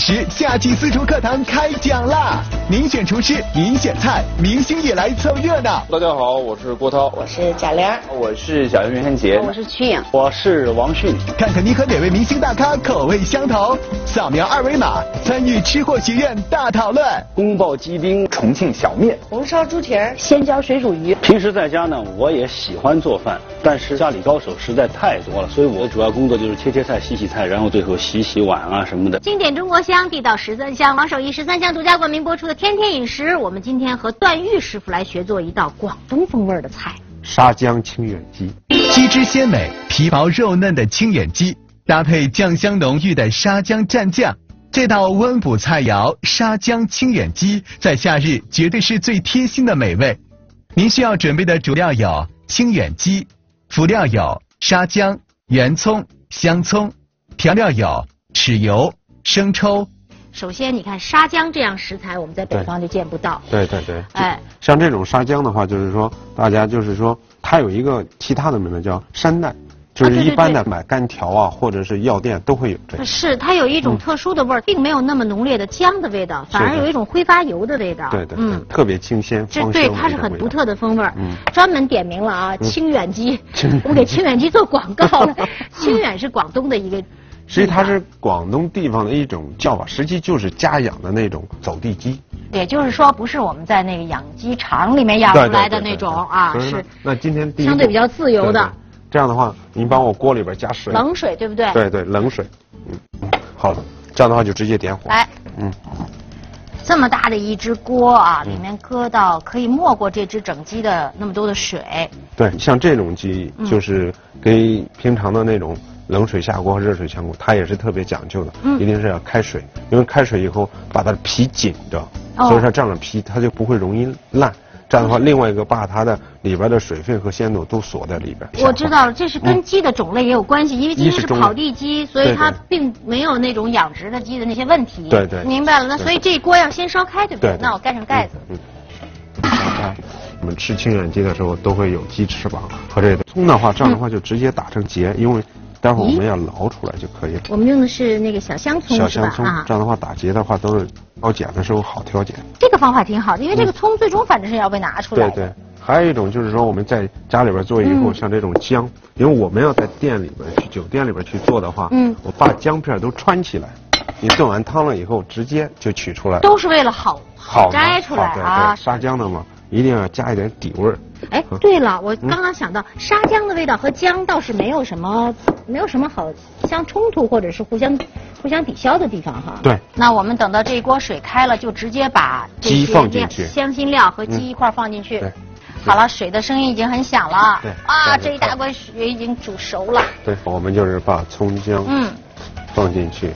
食夏季私厨课堂开讲啦！您选厨师，您选菜，明星也来凑热闹。 大家好，我是郭涛， 我是贾玲， 我是小袁元杰， 我是曲颖， 我是王迅。 看看你和哪位明星大咖口味相投，扫描二维码参与吃货学院大讨论。 宫保鸡丁、重庆小面、 红烧猪蹄儿、鲜椒水煮鱼。 平时在家呢，我也喜欢做饭，但是家里高手实在太多了，所以我的主要工作就是切菜、洗菜，然后最后洗碗啊什么的。 经典中国香，地道13香，王守义13香独家冠名播出的《天天饮食》，我们今天和段誉师傅来学做一道广东风味的菜—— 沙姜清远鸡。 鸡汁鲜美、皮薄肉嫩的清远鸡，搭配酱香浓郁的沙姜蘸酱，这道温补菜肴沙姜清远鸡，在夏日绝对是最贴心的美味。您需要准备的主料有清远鸡，辅料有沙姜、圆葱、香葱，调料有豉油、生抽。 首先，你看沙姜这样食材，我们在北方就见不到。 对，像这种沙姜的话，就是说大家就是说，它有一个其他的名字叫山奈，就是一般的买干条啊，或者是药店都会有这个。 是，它有一种特殊的味儿，并没有那么浓烈的姜的味道，反而有一种挥发油的味道。 对，特别清鲜，芳香的对，它是很独特的风味儿。专门点名了啊，清远鸡，我们给清远鸡做广告了。清远是广东的一个。 实际它是广东地方的一种叫法，实际就是家养的那种走地鸡。 也就是说，不是我们在那个养鸡场里面养出来的那种啊，是。 那今天相对比较自由的。 这样的话，您帮我锅里边加水。 冷水，对不对？ 对，冷水。好了，这样的话就直接点火。 来。这么大的一只锅啊，里面搁到可以没过这只整鸡的那么多的水。 对，像这种鸡就是跟平常的那种冷水下锅和热水下锅，它也是特别讲究的，一定是要开水，因为开水以后把它的皮紧着，所以说这样的皮它就不会容易烂。这样的话，另外一个把它的里边的水分和鲜度都锁在里边。 我知道了，这是跟鸡的种类也有关系，因为鸡是跑地鸡，所以它并没有那种养殖的鸡的那些问题。 对， 明白了。那所以这锅要先烧开，对不对？那我盖上盖子。 我们吃清远鸡的时候都会有鸡翅膀和这个葱的话，这样的话就直接打成结，因为待会儿我们要捞出来就可以了。 我们用的是那个小香葱， 小香葱，这样的话打结的话都是挑拣的时候好挑拣。 这个方法挺好的，因为这个葱最终反正是要被拿出来的。 对，还有一种就是说我们在家里边做以后，像这种姜，因为我们要在店里边去酒店里边去做的话，我把姜片都穿起来，你炖完汤了以后直接就取出来， 都是为了好摘出来啊。 对，沙姜的嘛，一定要加一点底味儿。 哎，对了，我刚刚想到，沙姜的味道和姜倒是没有什么好相冲突或者是互相抵消的地方哈。 对。 那我们等到这一锅水开了，就直接把鸡放进去， 香辛料和鸡一块放进去。 对。 好了，水的声音已经很响了。 对。 啊，这一大锅水已经煮熟了。 对，我们就是把葱姜放进去。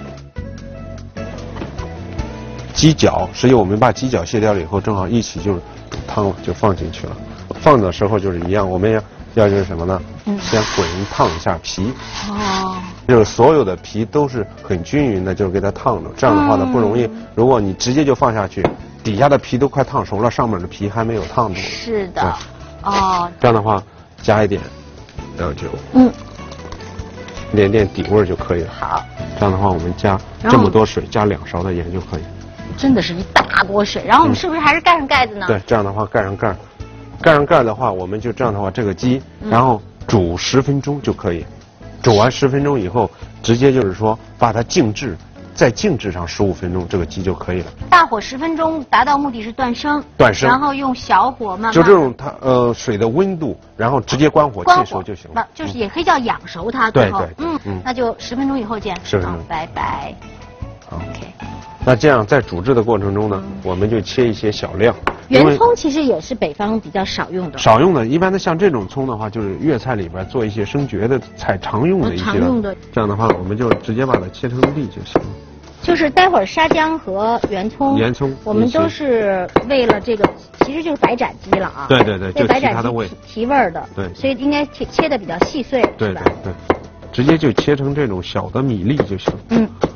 鸡脚，实际我们把鸡脚卸掉了以后，正好一起就是煮汤了，就放进去了。放的时候就是一样，我们要就是什么呢？先滚烫一下皮。就是所有的皮都是很均匀的，就是给它烫着。这样的话呢，不容易。如果你直接就放下去，底下的皮都快烫熟了，上面的皮还没有烫住。 是的。 这样的话，加一点料酒。一点底味就可以了。好。这样的话，我们加这么多水，加2勺的盐就可以。 真的是一大锅水，然后我们是不是还是盖上盖子呢？ 对，这样的话盖上盖。盖上盖的话，我们就这样的话，这个鸡，然后煮10分钟就可以。煮完10分钟以后，直接就是说把它静置，再静置上15分钟，这个鸡就可以了。 大火10分钟，达到目的是断生。然后用小火慢慢。 就这种水的温度，然后直接关火切熟就行了。 就是也可以叫养熟它。 对。 那就10分钟以后见。 10分钟。 拜拜。 OK。那这样在煮制的过程中呢，我们就切一些小料。 圆葱其实也是北方比较少用的。 少用的，一般的像这种葱的话，就是粤菜里边做一些升爵的菜常用的一些。常用的。这样的话，我们就直接把它切成粒就行了。 就是待会儿沙姜和圆葱，我们都是为了这个，其实就是白斩鸡了啊。 对，就白斩鸡提味儿的。 对。 所以应该切的比较细碎。 对，直接就切成这种小的米粒就行。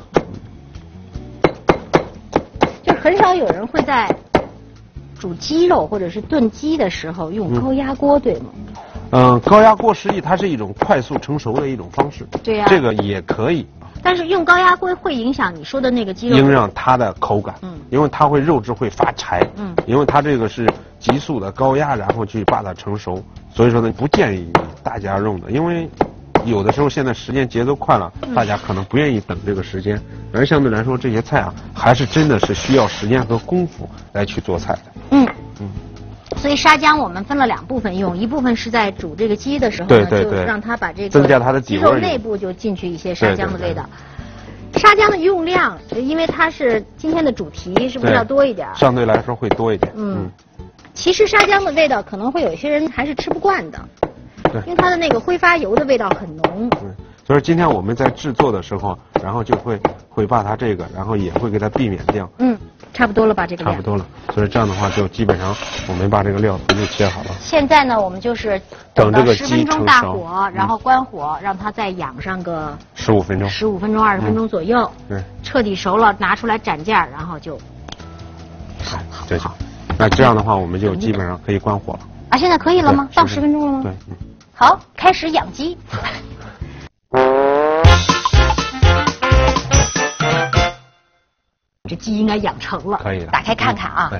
就很少有人会在煮鸡肉或者是炖鸡的时候用高压锅，对吗？ 高压锅实际它是一种快速成熟的一种方式。 对呀。 这个也可以。 但是用高压锅会影响你说的那个鸡肉， 应让它的口感，因为它会肉质会发柴，因为它这个是急速的高压，然后去把它成熟，所以说呢，不建议大家用的，因为有的时候现在时间节奏快了，大家可能不愿意等这个时间，而相对来说这些菜啊，还是真的是需要时间和功夫来去做菜的。 所以沙姜我们分了2部分用，一部分是在煮这个鸡的时候呢，就让它把这个增加它的底味， 鸡肉内部就进去一些沙姜的味道。沙姜的用量，因为它是今天的主题，是不是要多一点？ 相对来说会多一点。 其实沙姜的味道可能会有一些人还是吃不惯的， 对， 因为它的那个挥发油的味道很浓。 所以今天我们在制作的时候，然后就会把它这个，然后也会给它避免掉。 差不多了吧？这个量差不多了，所以这样的话就基本上我们把这个料就切好了。 现在呢，我们就是等这个 10分钟大火，然后关火，让它再养上个 15分钟 ，15分钟20分钟左右。 对， 彻底熟了，拿出来斩件，然后就好。 那这样的话，我们就基本上可以关火了。 啊，现在可以了吗？到10分钟了吗？ 对， 好，开始养鸡。这鸡应该养成了， 可以的。 打开看看啊。 对，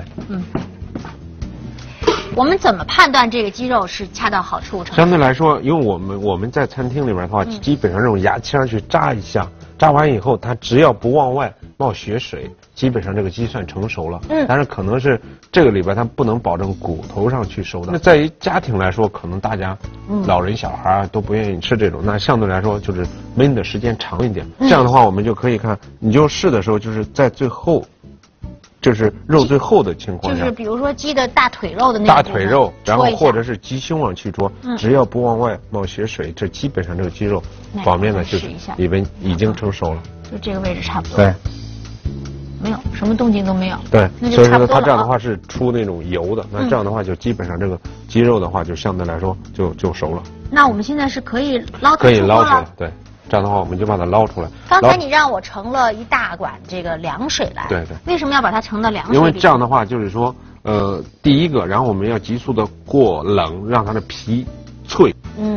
我们怎么判断这个鸡肉是恰到好处程度？ 相对来说，因为我们在餐厅里边的话，基本上用牙签去扎一下，扎完以后，它只要不往外冒血水，基本上这个鸡算成熟了。但是可能是这个里边它不能保证骨头上去熟的。那在于家庭来说，可能大家老人小孩都不愿意吃这种，那相对来说就是焖的时间长一点。这样的话，我们就可以看，你就试的时候就是在最后。就是肉最厚的情况下， 就是比如说鸡的大腿肉的那大腿肉，然后或者是鸡胸往去捉，只要不往外冒血水，这基本上这个鸡肉表面呢就是里边已经成熟了。 就这个位置差不多。 对， 没有什么动静都没有。 对，所以说它这样的话是出那种油的，那这样的话就基本上这个鸡肉的话就相对来说就熟了。 那我们现在是可以捞可以捞出来，对。这样的话，我们就把它捞出来。 刚才你让我盛了一大管这个凉水来， 对。 为什么要把它盛到凉水里？ 因为这样的话，就是说，第一个，然后我们要急速的过冷，让它的皮脆。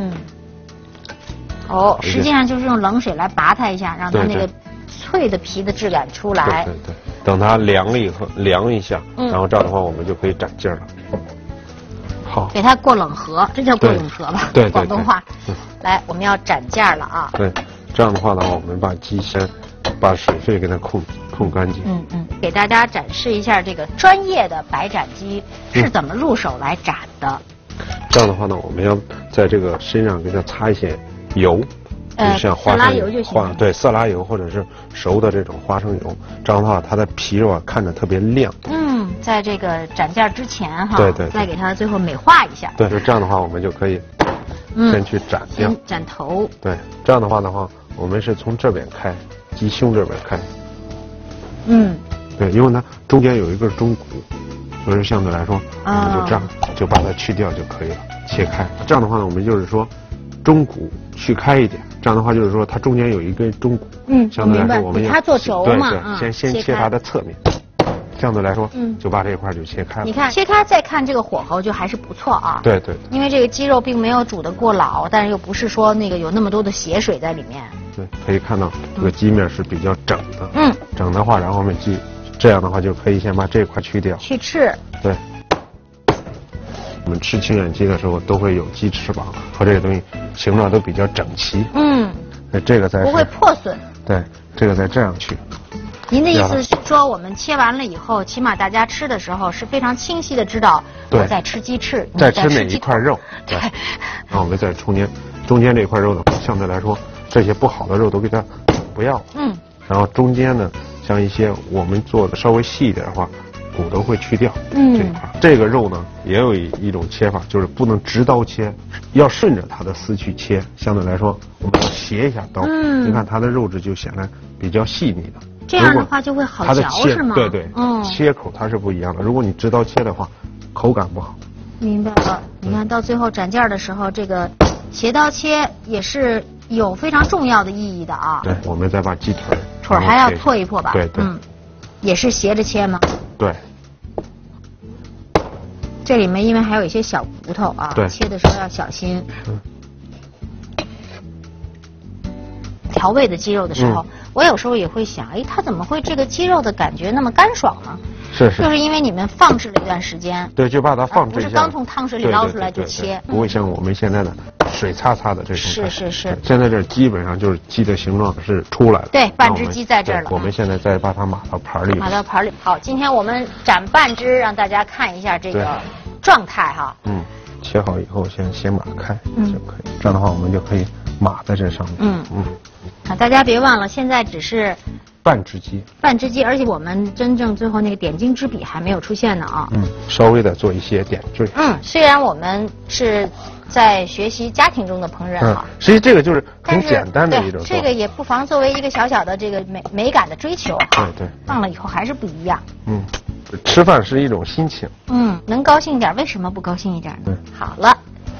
实际上就是用冷水来拔它一下，让它那个脆的皮的质感出来。 对。等它凉了以后，凉一下，然后这样的话，我们就可以斩劲了。好， 给它过冷河，这叫过冷河吧？ 对， 广东话。来，我们要斩件了啊！ 对，这样的话呢，我们把鸡先把水分给它控干净。 给大家展示一下这个专业的白斩鸡是怎么入手来斩的。 这样的话呢，我们要在这个身上给它擦一些油，像花生油就行。对，色拉油或者是熟的这种花生油，这样的话它的皮肉啊看着特别亮。 在这个斩件之前哈， 对， 再给它最后美化一下。 对，就这样的话，我们就可以先去斩掉。 先斩头。对， 这样的话，我们是从这边开，鸡胸这边开。对，因为它中间有一根中骨，所以相对来说，我们就这样就把它去掉就可以了，切开。这样的话呢，我们就是说中骨去开一点，这样的话就是说它中间有一根中骨。相对来说我们它做轴嘛， 对，先切它的侧面。相对来说，就把这一块就切开了。 你看，切开再看这个火候就还是不错啊。 对。 因为这个鸡肉并没有煮得过老，但是又不是说那个有那么多的血水在里面。 对，可以看到这个鸡面是比较整的。整的话，然后我们这样的话就可以先把这一块去掉。 去翅。对。 我们吃清远鸡的时候都会有鸡翅膀和这个东西形状都比较整齐。那这个才不会破损。 对，这个再这样去。 您的意思是说，我们切完了以后，起码大家吃的时候是非常清晰的知道我在吃鸡翅， 在吃哪一块肉。对。然后我们在中间这块肉呢，相对来说这些不好的肉都给它不要。然后中间呢，像一些我们做的稍微细一点的话，骨头会去掉。这一块。这个肉呢，也有一种切法，就是不能直刀切，要顺着它的丝去切。相对来说，我们要斜一下刀。你看它的肉质就显得比较细腻的。 这样的话就会好嚼是吗？ 对，切口它是不一样的。如果你直刀切的话，口感不好。 明白了。你看到最后斩件的时候，这个斜刀切也是有非常重要的意义的啊。 对，我们再把鸡腿还要破一破吧。 对。 也是斜着切吗？ 对。 这里面因为还有一些小骨头啊，切的时候要小心。调味的鸡肉的时候， 我有时候也会想，哎，它怎么会这个鸡肉的感觉那么干爽呢？ 是， 就是因为你们放置了一段时间。 对，就把它放置一下， 不是刚从汤水里捞出来就切， 不会像我们现在的水擦擦的这种。 是。 现在这基本上就是鸡的形状是出来了。 对，半只鸡在这儿了。 我们现在再把它码到盘里。 码到盘里。好，今天我们斩半只，让大家看一下这个状态哈。 切好以后先码开就可以，这样的话我们就可以码在这上面。 啊，大家别忘了，现在只是半只鸡， 而且我们真正最后那个点睛之笔还没有出现呢啊。 稍微的做一些点缀。 虽然我们是在学习家庭中的烹饪哈， 实际这个就是很简单的一种。 这个也不妨作为一个小小的这个美感的追求哈。 对， 放了以后还是不一样。 吃饭是一种心情。 能高兴一点，为什么不高兴一点呢？好了，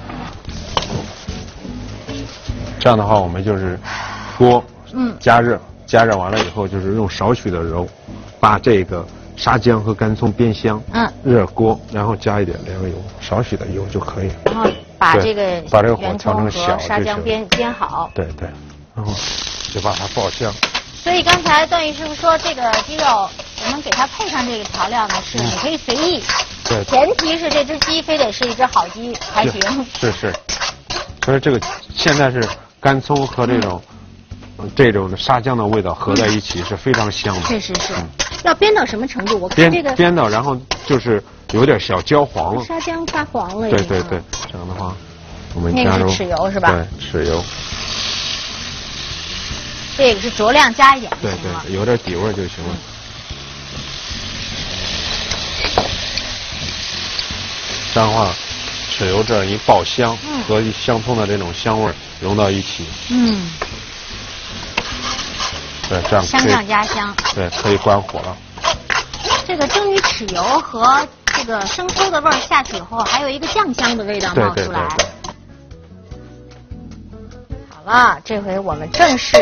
这样的话我们就是锅加热完了以后，就是用少许的油把这个沙姜和干葱煸香。热锅，然后加一点凉油，少许的油就可以。 然后把这个火调成小， 沙姜煸好。 对，然后就把它爆香。 所以刚才段誉师傅说，这个鸡肉我们给它配上这个调料呢，是你可以随意。 对， 前提是这只鸡非得是一只好鸡才行。 是，所以这个现在是干葱和这种沙姜的味道合在一起是非常香的。 是，要煸到什么程度？我看这个煸到，然后就是有点小焦黄了。 沙姜发黄了。 对，这样的话我们加入豉油是吧？ 对，豉油。 这个是酌量加一点。 对，有点底味就行了。这样的话，豉油这一爆香，和香葱的这种香味融到一起。对，这样香上加香。 对，可以关火了。 这个蒸鱼豉油和这个生抽的味儿下去以后，还有一个酱香的味道冒出来。 对。 好了，这回我们正式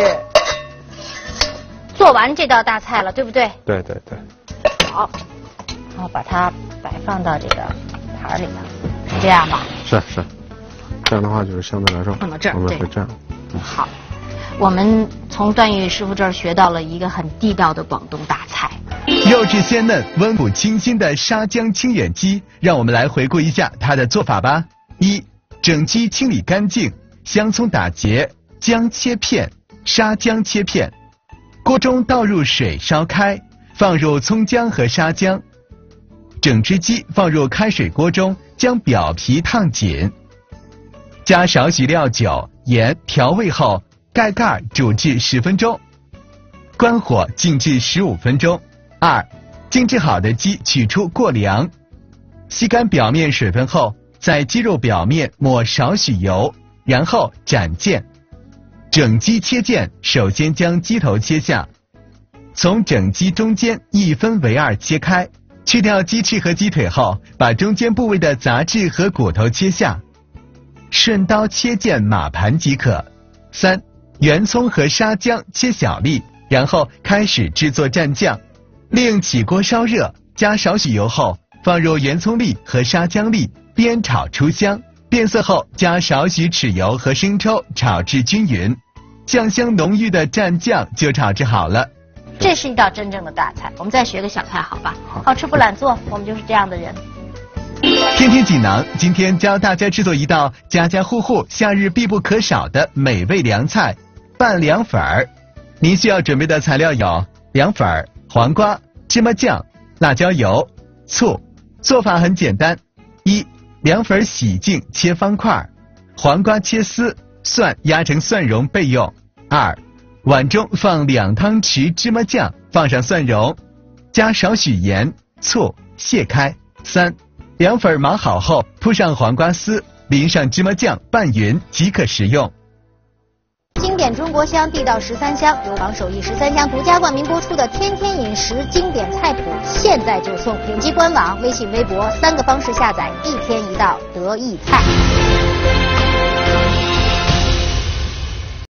做完这道大菜了，对不对？ 对。 好，然后把它摆放到这个盘里头，是这样吧？ 是，这样的话就是相对来说， 放到这儿， 我们会这样。 好，我们从段誉师傅这儿学到了一个很地道的广东大菜。 肉质鲜嫩、温补清新的沙姜清远鸡，让我们来回顾一下它的做法吧。1. 整鸡清理干净，香葱打结，姜切片，沙姜切片。锅中倒入水烧开，放入葱姜和沙姜。整只鸡放入开水锅中，将表皮烫紧。加少许料酒、盐调味后，盖盖煮至10分钟。关火静置15分钟。2. 静置好的鸡取出过凉，吸干表面水分后，在鸡肉表面抹少许油，然后斩件。整鸡切件，首先将鸡头切下，从整鸡中间1分为2切开，去掉鸡翅和鸡腿后，把中间部位的杂质和骨头切下，顺刀切件码盘即可。3. 圆葱和沙姜切小粒，然后开始制作蘸酱。另起锅烧热，加少许油后，放入圆葱粒和沙姜粒，煸炒出香。变色后，加少许豉油和生抽，炒至均匀，酱香浓郁的蘸酱就炒制好了。 这是一道真正的大菜，我们再学个小菜好吧？好吃不懒做，我们就是这样的人。 天天锦囊今天教大家制作一道家家户户夏日必不可少的美味凉菜——拌凉粉儿。您需要准备的材料有凉粉儿、黄瓜、芝麻酱、辣椒油、醋。做法很简单： 1. 凉粉洗净切方块，黄瓜切丝，蒜压成蒜蓉备用。 2. 碗中放2汤匙芝麻酱，放上蒜蓉，加少许盐、醋，卸开。 3. 凉粉码好后，铺上黄瓜丝，淋上芝麻酱，拌匀即可食用。 经典中国香，地道13香，由王守义13香独家冠名播出的《天天饮食》经典菜谱，现在就送！点击官网、微信、微博3个方式下载，1天1道得意菜。